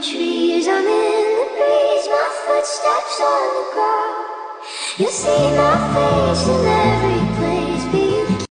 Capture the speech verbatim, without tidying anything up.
trees, I'm in the breeze, my footsteps on the ground. You see my face and